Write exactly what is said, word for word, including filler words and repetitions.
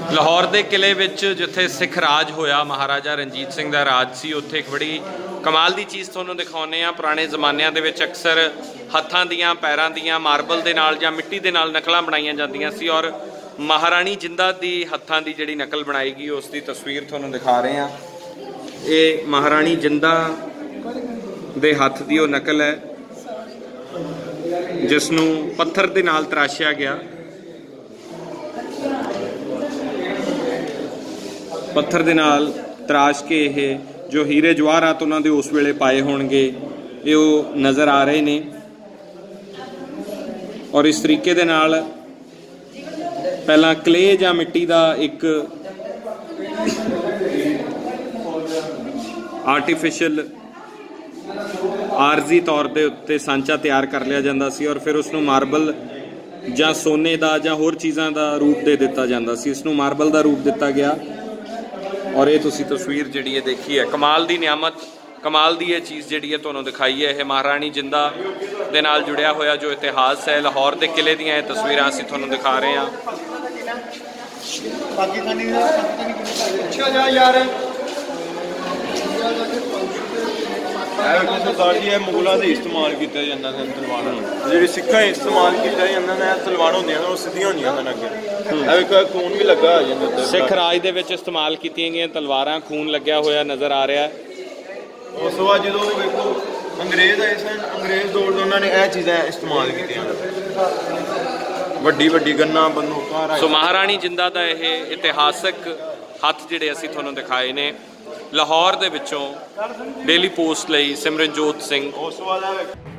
लाहौर के किले विच जिथे सिख राज होया, महाराजा रणजीत सिंह का राज सी, उत्थे एक बड़ी कमाल की चीज़ तुहानूं दिखाउने आ। पुराने जमानिਆਂ ਦੇ ਵਿੱਚ अक्सर हत्थां दियां पैरां दियां मार्बल दे नाल जां मिट्टी दे नाल नकलां बनाईयां जांदियां सी और महाराणी जिंदा दी हत्थां दी जिहड़ी नकल बनाई गई उसकी तस्वीर तुहानूं दिखा रहे हैं। ये महाराणी जिंदा दे हत्थ दी वो नकल है जिसनूं पत्थर दे नाल तराशिया गया। पत्थर दे नाल तराश के ये जो हीरे जवाहरात उन्होंने उस वेले पाए होणगे ये वो नज़र आ रहे ने और इस तरीके दे नाल पहला क्ले या मिट्टी का एक आर्टिफिशियल आरजी तौर के उत्ते सांचा तैयार कर लिया जाता सी और फिर उसनूं मार्बल या सोने का या होर चीज़ों का रूप दे दिता जाता सी। इसनूं मार्बल का रूप दिता गया और ये तुसी तस्वीर जिहड़ी है देखी है। कमाल दी नियामत, कमाल दी ये चीज़ जिहड़ी है तुहानूं दिखाई है। ये महाराणी जिंदा दे नाल जुड़िया होया जो इतिहास है लाहौर के किले दियां ये तस्वीरां असीं तुहानूं दिखा रहे हैं। सरदार जी है मुगलों से इस्तेमाल किया जाता है तलवारों जी सिखा इस्तेमाल किया जाता तलवार होंगे सीधियां होंगे अगे खून भी लगा सिख राज दे विच इस्तेमाल की गई तलवारां, खून लग्या होया नज़र आ रहा है। उस तो बाद जो देखो अंग्रेज आए सन, अंग्रेज दौर से उन्होंने यह चीज़ें इस्तेमाल की वड्डी वड्डी गन्ना बंदूकां। सो महाराणी जिंदा दा यह इतिहासक हत्थ जिहड़े असीं तुहानूं दिखाए ने लाहौर दे विचों डेली पोस्ट लई सिमरनजोत सिंह।